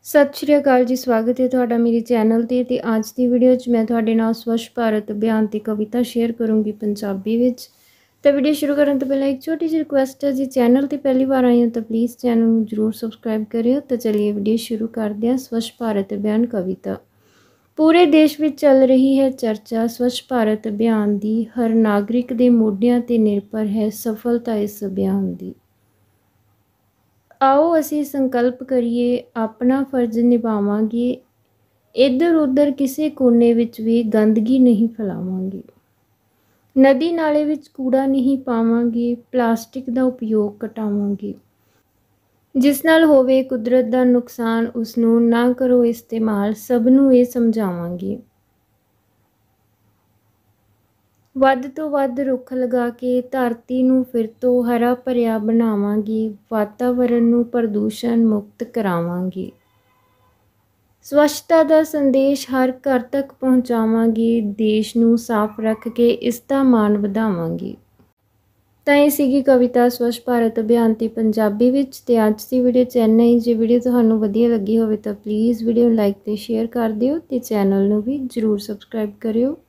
सत श्री अकाल जी। स्वागत है तुहाडा मेरे चैनल ते अज की वीडियो मैं तुहाडे नाल स्वच्छ भारत अभियान की कविता शेयर करूँगी पंजाबी विच। तो वीडियो शुरू करने तो पहले एक छोटी जी रिक्वेस्ट है, जी चैनल ते पहली बार आए हो तो प्लीज़ चैनल में जरूर सबसक्राइब करियो। तो चलिए वीडियो शुरू करते हैं। स्वच्छ भारत अभियान कविता। पूरे देश में चल रही है चर्चा स्वच्छ भारत अभियान की। हर नागरिक के मोढियां ते निर्भर है सफलता इस अभियान की। आओ असी संकल्प करिए अपना फर्ज निभावांगे। इधर उधर किसी कोने विच भी गंदगी नहीं फैलावांगे। नदी नाले विच कूड़ा नहीं पावांगे। प्लास्टिक का उपयोग घटावांगे। जिस नाल होवे कुदरत का नुकसान उसनूं ना करो इस्तेमाल। सबनूं ये समझावांगे। ਵੱਧ ਤੋਂ ਵੱਧ ਰੁੱਖ ਲਗਾ ਕੇ ਧਰਤੀ ਨੂੰ ਫਿਰ ਤੋਂ ਹਰਾ ਭਰਿਆ ਬਣਾਵਾਂਗੇ। ਵਾਤਾਵਰਣ ਨੂੰ ਪ੍ਰਦੂਸ਼ਣ ਮੁਕਤ ਕਰਾਵਾਂਗੇ। ਸਵੱਛਤਾ ਦਾ ਸੰਦੇਸ਼ ਹਰ ਘਰ ਤੱਕ ਪਹੁੰਚਾਵਾਂਗੇ। ਦੇਸ਼ ਨੂੰ ਸਾਫ਼ ਰੱਖ ਕੇ ਇਸ ਦਾ ਮਾਣ ਵਧਾਵਾਂਗੇ। ਤਾਂ ਇਹ ਸੀਗੀ ਕਵਿਤਾ ਸਵੱਛ ਭਾਰਤ ਅਭਿਆਨ ਦੀ ਪੰਜਾਬੀ ਵਿੱਚ। ਤੇ ਅੱਜ ਦੀ ਵੀਡੀਓ 'ਚ ਇੰਨਾ ਹੀ। ਜੇ ਵੀਡੀਓ ਤੁਹਾਨੂੰ ਵਧੀਆ ਲੱਗੀ ਹੋਵੇ ਤਾਂ ਪਲੀਜ਼ ਵੀਡੀਓ ਨੂੰ ਲਾਈਕ ਤੇ ਸ਼ੇਅਰ ਕਰ ਦਿਓ ਤੇ ਚੈਨਲ ਨੂੰ ਵੀ ਜ਼ਰੂਰ ਸਬਸਕ੍ਰਾਈਬ ਕਰਿਓ।